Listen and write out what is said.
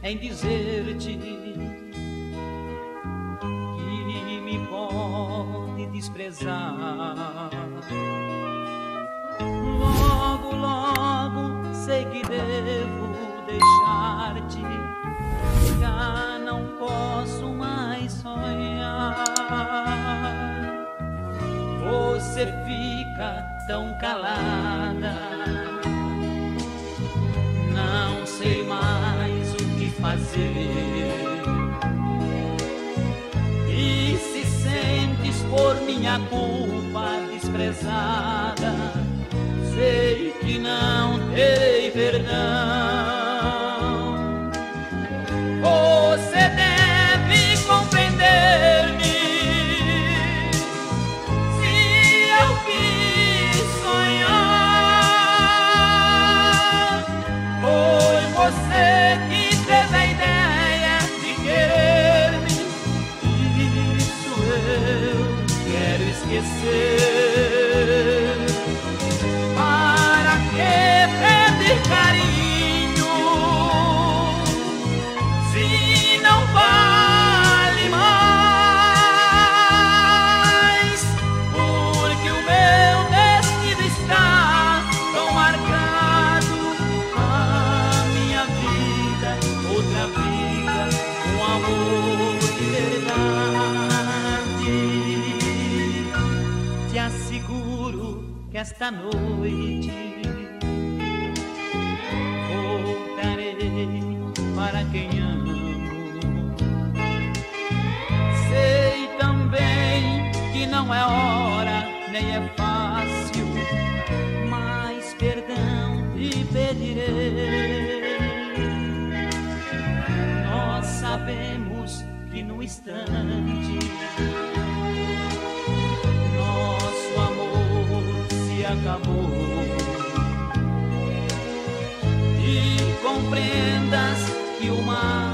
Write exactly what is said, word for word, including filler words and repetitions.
em dizer-te que me pode desprezar. Logo, logo sei que devo deixar-te, já não posso mais sonhar. Você fica tão calada, não sei mais o que fazer. E se sentes por minha culpa desprezada, sei que não terei perdão. Você deve compreender-me. Se eu quis sonhar, foi você que teve a ideia de querer-me. Isso eu quero esquecer. Para que perder carinho se não vale mais? Porque o meu destino está tão marcado. A minha vida, outra vida, um amor de verdade. Te asseguro que esta noite voltarei para quem amo. Sei também que não é hora, nem é fácil, mas perdão te pedirei. Nós sabemos que no instante nosso amor se acabou. E compreendas que o mar